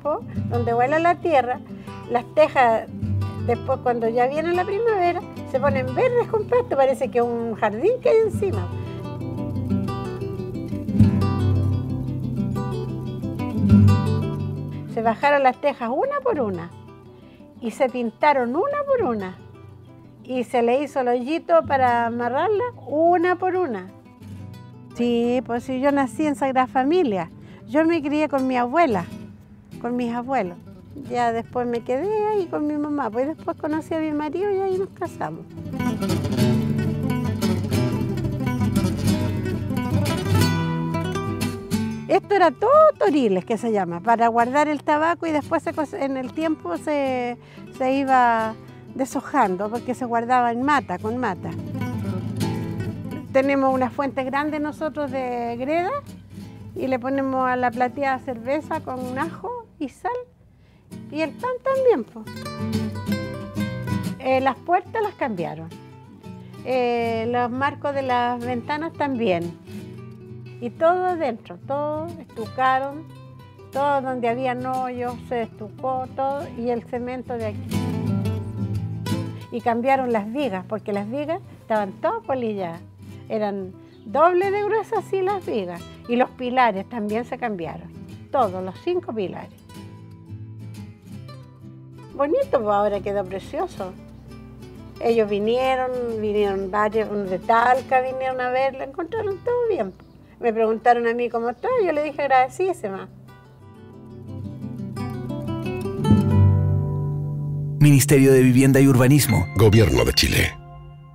abajo, donde vuela la tierra, las tejas, después cuando ya viene la primavera, se ponen verdes con pasto, parece que es un jardín que hay encima. Se bajaron las tejas una por una y se pintaron una por una y se le hizo el hoyito para amarrarla una por una. Sí, pues si yo nací en Sagrada Familia, yo me crié con mi abuela, con mis abuelos. Ya después me quedé ahí con mi mamá, pues después conocí a mi marido y ahí nos casamos. Esto era todo toriles, que se llama, para guardar el tabaco y después en el tiempo se iba deshojando porque se guardaba en mata, con mata. Tenemos una fuente grande nosotros de greda y le ponemos a la plateada cerveza con un ajo y sal y el pan también, pues. Las puertas las cambiaron, los marcos de las ventanas también. Y todo adentro, todo estucaron, todo donde había hoyos se estucó, todo, y el cemento de aquí. Y cambiaron las vigas, porque las vigas estaban todas polilladas. Eran doble de gruesas así las vigas. Y los pilares también se cambiaron, todos, los 5 pilares. Bonito, pues ahora quedó precioso. Ellos vinieron varios de Talca, vinieron a verla, encontraron todo bien. Me preguntaron a mí cómo estoy, yo le dije agradecidísima. Ministerio de Vivienda y Urbanismo. Gobierno de Chile.